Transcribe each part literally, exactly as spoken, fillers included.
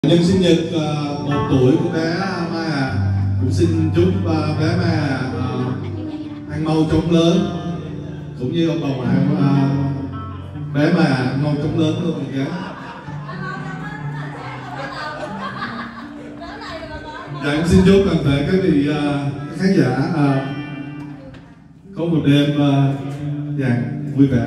Nhân sinh nhật uh, một tuổi của bé Mai à, cũng xin chúc uh, bé Mai à uh, ăn mau chóng lớn, cũng như ông bà ngoại uh, bé Mai à ăn mau chóng lớn luôn kìa. Dạ em xin chúc toàn thể các vị uh, khán giả uh, có một đêm uh, dạ, vui vẻ.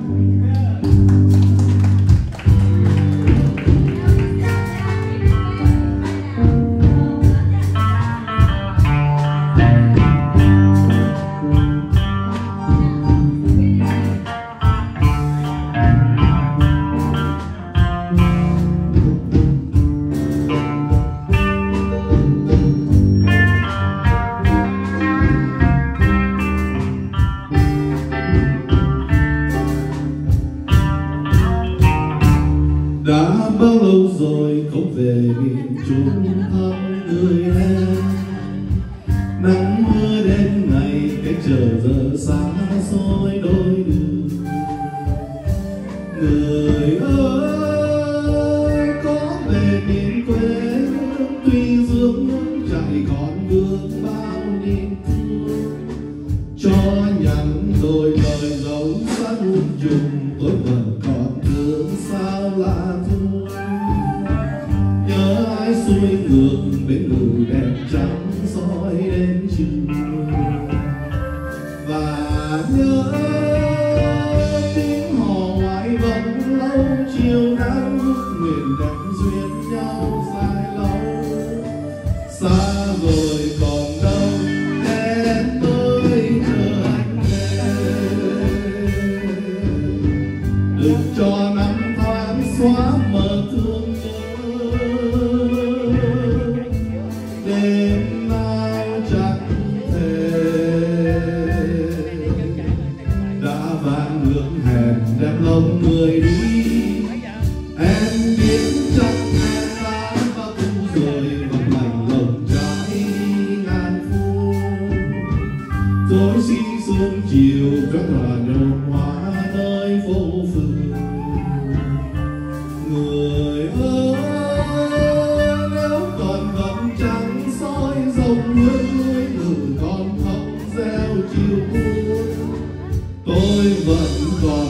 Đã bao lâu rồi không về miền Trung thăm người em, nắng mưa đến ngày cách chờ giờ xa xôi đôi đường. Người ơi có về miền quê, tuy dương chạy còn vương bao niềm thương, cho nhắn đôi lời dấu sát hôn trùng tôi vẫn còn thương sao lạ thương. Nhớ ai xuôi ngược bên người đẹp trắng soi đến trường, và nhớ tiếng hò ngoại vẫn lâu chiều nắng nguyện đẹp duyên nhau dài lâu. Xa rồi còn đâu em ơi chờ anh về, đừng cho năm tháng xóa mờ thương nhớ. Đêm nào chẳng thể đã vang ngưỡng hẹn đem lòng người đi. Em biết chắc em đã bao thu rồi bằng lành lòng trái ngàn phương. Tối si sương chiều các tòa nhộn hoa nơi phố phường. Người ơi nếu còn vẫn trắng soi dòng hương núi người còn không gieo chiều buồn, tôi vẫn còn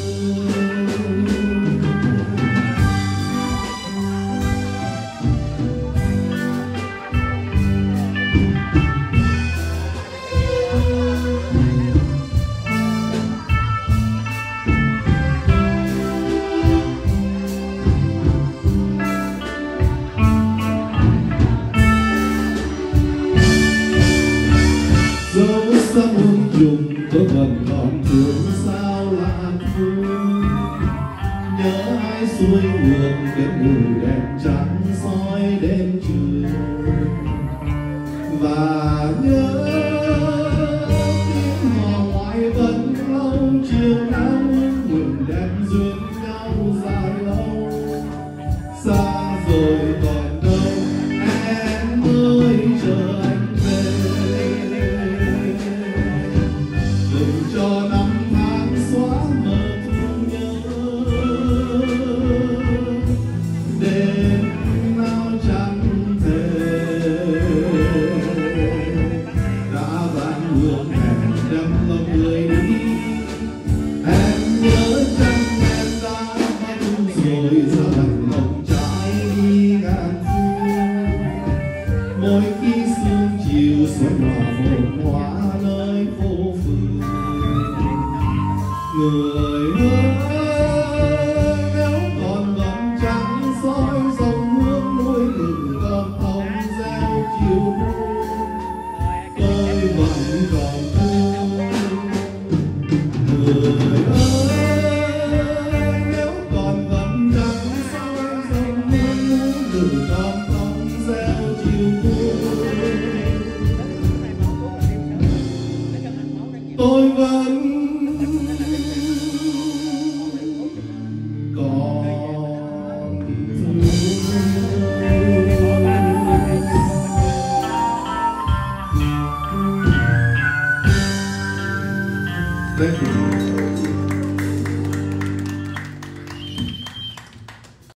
dấu sắc hương trùng tôi vẫn còn thương sao lạ thương. Nhớ ai xuôi ngược đến người đẹp trắng soi đêm trường, và nhớ tiếng hò ngoại vẫn lâu chiều nắng nguyện đẹp duyên nhau dài lâu. Xa rồi